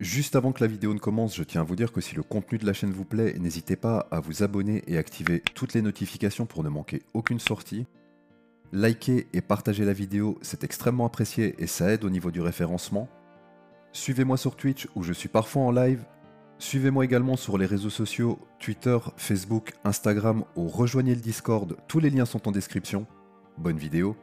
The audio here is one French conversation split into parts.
Juste avant que la vidéo ne commence, je tiens à vous dire que si le contenu de la chaîne vous plaît, n'hésitez pas à vous abonner et activer toutes les notifications pour ne manquer aucune sortie. Likez et partagez la vidéo, c'est extrêmement apprécié et ça aide au niveau du référencement. Suivez-moi sur Twitch où je suis parfois en live. Suivez-moi également sur les réseaux sociaux, Twitter, Facebook, Instagram ou rejoignez le Discord, tous les liens sont en description. Bonne vidéo.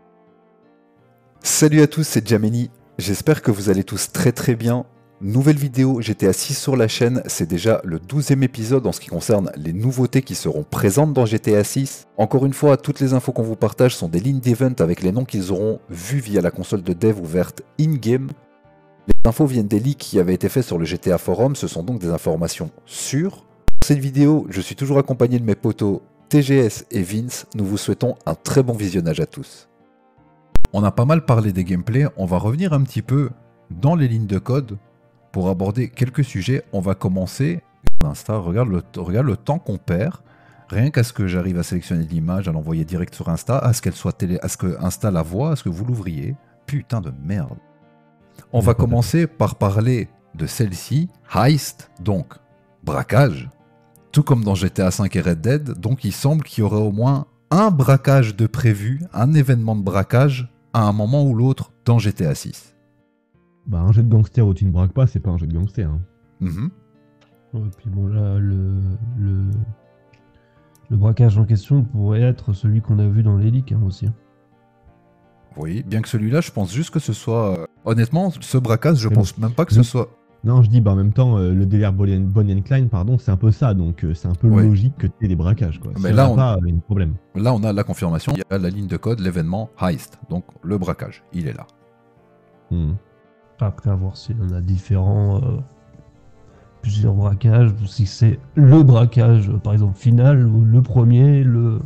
Salut à tous, c'est Djameni, j'espère que vous allez tous très bien. Nouvelle vidéo GTA 6 sur la chaîne, c'est déjà le 12e épisode en ce qui concerne les nouveautés qui seront présentes dans GTA 6. Encore une fois, toutes les infos qu'on vous partage sont des lignes d'event avec les noms qu'ils auront vus via la console de dev ouverte in-game. Les infos viennent des leaks qui avaient été faits sur le GTA Forum, ce sont donc des informations sûres. Pour cette vidéo, je suis toujours accompagné de mes potos TGS et Vince, nous vous souhaitons un très bon visionnage à tous. On a pas mal parlé des gameplays, on va revenir un petit peu dans les lignes de code pour aborder quelques sujets. On va commencer. Insta, regarde le temps qu'on perd, rien qu'à ce que j'arrive à sélectionner l'image, à l'envoyer direct sur Insta, à ce qu'elle soit à ce que Insta la voit, à ce que vous l'ouvriez. Putain de merde. On va commencer par parler de celle-ci, Heist, donc braquage. Tout comme dans GTA V et Red Dead, donc il semble qu'il y aurait au moins un braquage de prévu, un événement de braquage à un moment ou l'autre dans GTA 6. Bah, un jeu de gangster où tu ne braques pas, c'est pas un jeu de gangster. Hein. Et puis bon, là, le braquage en question pourrait être celui qu'on a vu dans les leaks aussi. Oui, bien que celui-là, je pense juste que ce soit... Honnêtement, ce braquage, je pense même pas que ce soit... Non, je dis, bah en même temps, le délire Bonnie and Clyde, pardon, c'est un peu ça, donc c'est un peu logique que tu aies des braquages, quoi. Mais là, on a pas un problème. Là, on a la confirmation, il y a la ligne de code, l'événement Heist, donc le braquage, il est là. Après, à voir si on a plusieurs braquages, ou si c'est le braquage, par exemple, final, ou le premier,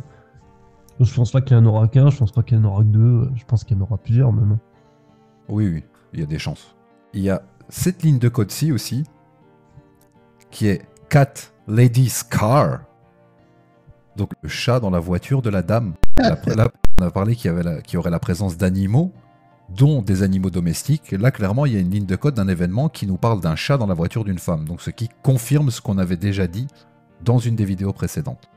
Je pense pas qu'il y en aura qu'un, je pense pas qu'il y en aura que deux, je pense qu'il y en aura plusieurs même. Oui, il y a des chances. Il y a cette ligne de code-ci aussi, qui est Cat Lady's Car. Donc le chat dans la voiture de la dame. Là, on a parlé qu'il y aurait la présence d'animaux, dont des animaux domestiques. Là, clairement, il y a une ligne de code d'un événement qui nous parle d'un chat dans la voiture d'une femme. Donc ce qui confirme ce qu'on avait déjà dit dans une des vidéos précédentes.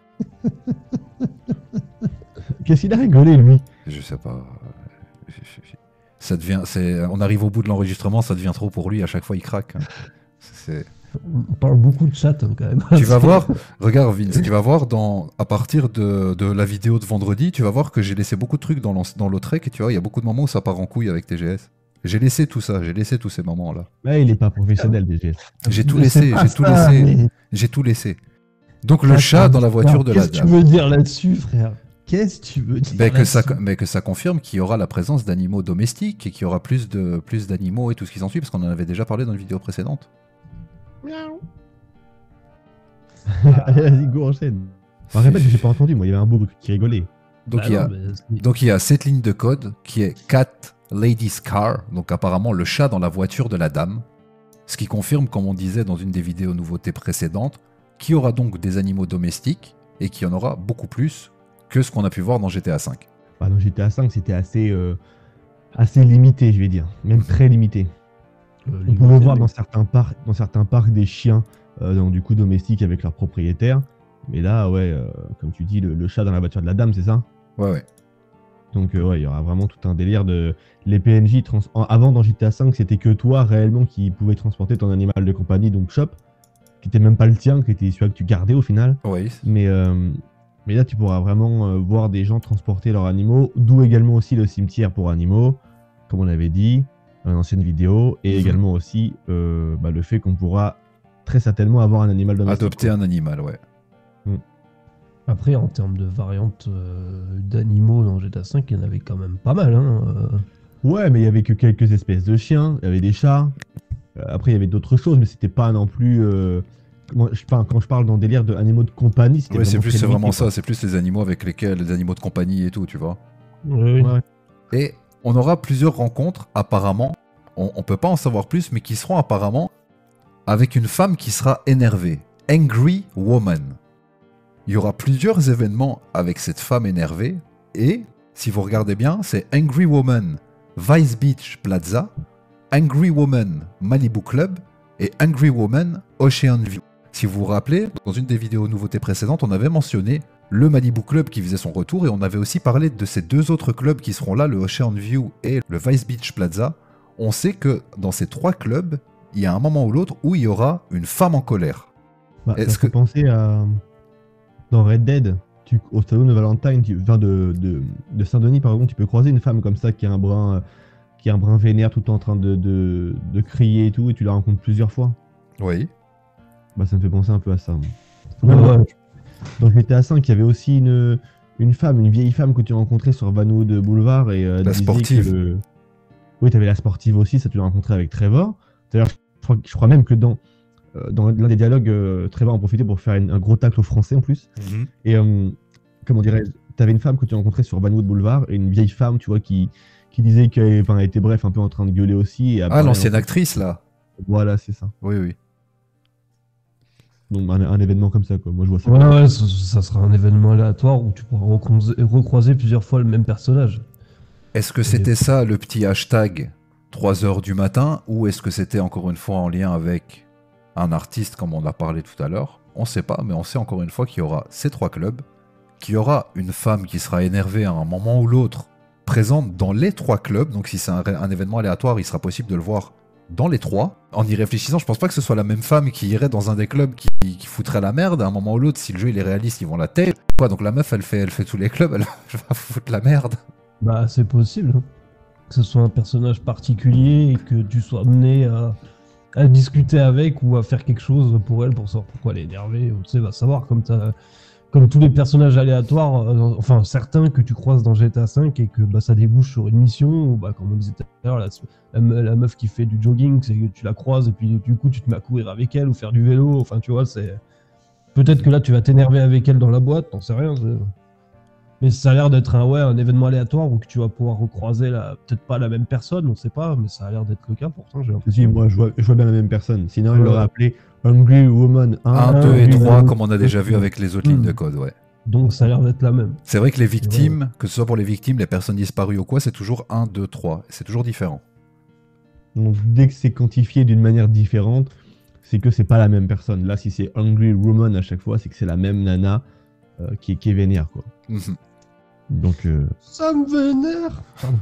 Qu'est-ce qu'il a rigolé, lui? Je sais pas. Ça devient, on arrive au bout de l'enregistrement, ça devient trop pour lui. À chaque fois, il craque. On parle beaucoup de chat quand même. Tu vas voir, regarde Vince, tu vas voir à partir de la vidéo de vendredi, tu vas voir que j'ai laissé beaucoup de trucs dans l'autre rec et tu vois, il y a beaucoup de moments où ça part en couille avec TGS. J'ai laissé tout ça, j'ai laissé tous ces moments-là. Ouais, il est pas professionnel, TGS. J'ai tout laissé, j'ai tout laissé. Donc le chat dans la voiture de la dame. Qu'est-ce que tu veux dire là-dessus, frère? Qu'est-ce que tu veux dire mais que ça confirme qu'il y aura la présence d'animaux domestiques et qu'il y aura plus d'animaux et tout ce qui s'ensuit, parce qu'on en avait déjà parlé dans une vidéo précédente. Miaou. Allez, vas-y, go, enchaîne. Enfin, répète, j'ai pas entendu, moi, il y avait un beau qui rigolait. Donc il y a cette ligne de code qui est Cat Lady's Car, donc apparemment le chat dans la voiture de la dame, ce qui confirme, comme on disait dans une des vidéos nouveautés précédentes, qu'il y aura donc des animaux domestiques et qu'il y en aura beaucoup plus que ce qu'on a pu voir dans GTA V. Bah, dans GTA V, c'était assez limité, je vais dire, même très limité. On pouvait voir dans certains parcs des chiens donc, du coup domestiques avec leurs propriétaires, mais là, ouais, comme tu dis, le chat dans la voiture de la dame, c'est ça? Ouais. Donc ouais, il y aura vraiment tout un délire de... Les PNJ, avant dans GTA V, c'était que toi réellement qui pouvais transporter ton animal de compagnie, donc Chop, qui était même pas le tien, qui était celui que tu gardais au final. Oui. Mais là, tu pourras vraiment voir des gens transporter leurs animaux, d'où également aussi le cimetière pour animaux, comme on l'avait dit dans l'ancienne vidéo, et également aussi le fait qu'on pourra très certainement avoir un animal domestique. Adopter un animal, ouais. Après, en termes de variantes d'animaux dans GTA V, il y en avait quand même pas mal. Ouais, mais il y avait que quelques espèces de chiens, il y avait des chats. Après, il y avait d'autres choses, mais c'était pas non plus... Quand je parle dans délire d'animaux de compagnie, c'était c'est vraiment ça, c'est plus les animaux avec lesquels, les animaux de compagnie et tout, tu vois. Oui. Ouais. Et on aura plusieurs rencontres, apparemment, on peut pas en savoir plus, mais qui seront apparemment avec une femme qui sera énervée. Angry Woman. Il y aura plusieurs événements avec cette femme énervée, et, si vous regardez bien, c'est Angry Woman Vice Beach Plaza, Angry Woman Malibu Club et Angry Woman Ocean View. Si vous vous rappelez, dans une des vidéos nouveautés précédentes, on avait mentionné le Malibu Club qui faisait son retour et on avait aussi parlé de ces deux autres clubs qui seront là, le Ocean View et le Vice Beach Plaza. On sait que dans ces trois clubs, il y a un moment ou l'autre où il y aura une femme en colère. Est-ce que penser à dans Red Dead, au Salon de Valentine, de Saint-Denis par exemple, tu peux croiser une femme comme ça qui a un brin vénère tout le temps en train de crier et tout, et tu la rencontres plusieurs fois. Oui. Bah ça me fait penser un peu à ça. Ouais. Dans GTA V, il y avait aussi une vieille femme que tu rencontrais sur Vanwood Boulevard et la sportive. Oui, tu avais la sportive aussi, ça tu l'as rencontré avec Trevor. D'ailleurs, je crois même que dans l'un des dialogues, Trevor en profitait pour faire un gros tacle au français en plus. Et comment dirais-je, tu avais une femme que tu rencontrais sur Vanwood Boulevard et une vieille femme, tu vois, qui disait qu'elle était bref, un peu en train de gueuler aussi. Et l'ancienne actrice là. Voilà, c'est ça. Oui. Donc un événement comme ça, quoi. Moi je vois ça. Ouais, ça sera un événement aléatoire où tu pourras recroiser plusieurs fois le même personnage. Est-ce que c'était ça le petit hashtag 3h du matin, ou est-ce que c'était encore une fois en lien avec un artiste comme on a parlé tout à l'heure? On sait pas, mais on sait encore une fois qu'il y aura ces trois clubs, qu'il y aura une femme qui sera énervée à un moment ou l'autre, présente dans les trois clubs. Donc si c'est un événement aléatoire, il sera possible de le voir dans les trois. En y réfléchissant, je pense pas que ce soit la même femme qui irait dans un des clubs qui foutrait la merde à un moment ou l'autre. Si le jeu il est réaliste, ils vont la taire. Donc la meuf elle fait tous les clubs, elle va foutre la merde. Bah c'est possible, hein. Que ce soit un personnage particulier et que tu sois amené à discuter avec ou à faire quelque chose pour elle, pour savoir pourquoi elle est énervée. Tu sais, va savoir, comme tous les personnages aléatoires, enfin certains que tu croises dans GTA V et que ça débouche sur une mission, ou comme on disait tout à l'heure, la meuf qui fait du jogging, c'est que tu la croises et puis du coup tu te mets à courir avec elle ou faire du vélo, enfin tu vois, c'est... Peut-être que là tu vas t'énerver avec elle dans la boîte, t'en sais rien. Mais ça a l'air d'être un événement aléatoire où que tu vas pouvoir recroiser peut-être pas la même personne, on sait pas, mais ça a l'air d'être le cas pourtant, j'ai l'impression. Si, moi je vois bien la même personne, sinon il l'aurait appelé Hungry Woman 1, 2 et 3, comme on a déjà vu avec les autres lignes de code, ouais. Donc ça a l'air d'être la même. C'est vrai que les victimes, que ce soit pour les victimes, les personnes disparues ou quoi, c'est toujours 1, 2, 3. C'est toujours différent. Donc dès que c'est quantifié d'une manière différente, c'est que c'est pas la même personne. Là, si c'est Hungry Woman à chaque fois, c'est que c'est la même nana qui est vénère, quoi. Donc ça me vénère. Pardon.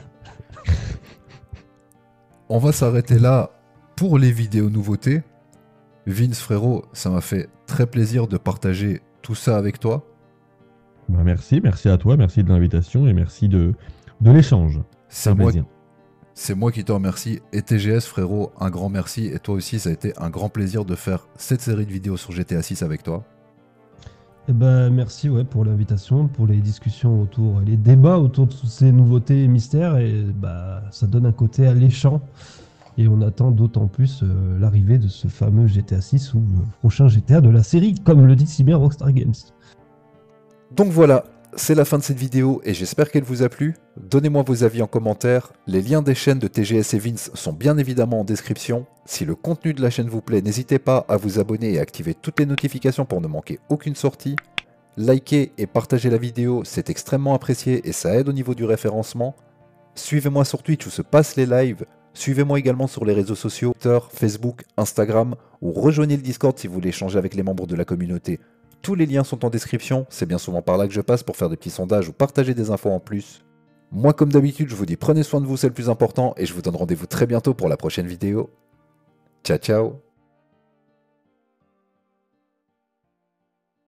On va s'arrêter là pour les vidéos nouveautés. Vince, frérot, ça m'a fait très plaisir de partager tout ça avec toi. Merci à toi, merci de l'invitation et merci de l'échange. C'est moi qui te remercie. Et TGS, frérot, un grand merci. Et toi aussi, ça a été un grand plaisir de faire cette série de vidéos sur GTA 6 avec toi. Eh ben, merci pour l'invitation, pour les discussions les débats autour de toutes ces nouveautés et mystères, et ça donne un côté alléchant. Et on attend d'autant plus l'arrivée de ce fameux GTA 6 ou le prochain GTA de la série, comme le dit si bien Rockstar Games. Donc voilà, c'est la fin de cette vidéo et j'espère qu'elle vous a plu. Donnez-moi vos avis en commentaire. Les liens des chaînes de TGS et Vince sont bien évidemment en description. Si le contenu de la chaîne vous plaît, n'hésitez pas à vous abonner et activer toutes les notifications pour ne manquer aucune sortie. Likez et partagez la vidéo, c'est extrêmement apprécié et ça aide au niveau du référencement. Suivez-moi sur Twitch où se passent les lives. Suivez-moi également sur les réseaux sociaux, Twitter, Facebook, Instagram, ou rejoignez le Discord si vous voulez échanger avec les membres de la communauté. Tous les liens sont en description, c'est bien souvent par là que je passe pour faire des petits sondages ou partager des infos en plus. Moi comme d'habitude, je vous dis prenez soin de vous, c'est le plus important, et je vous donne rendez-vous très bientôt pour la prochaine vidéo. Ciao ciao.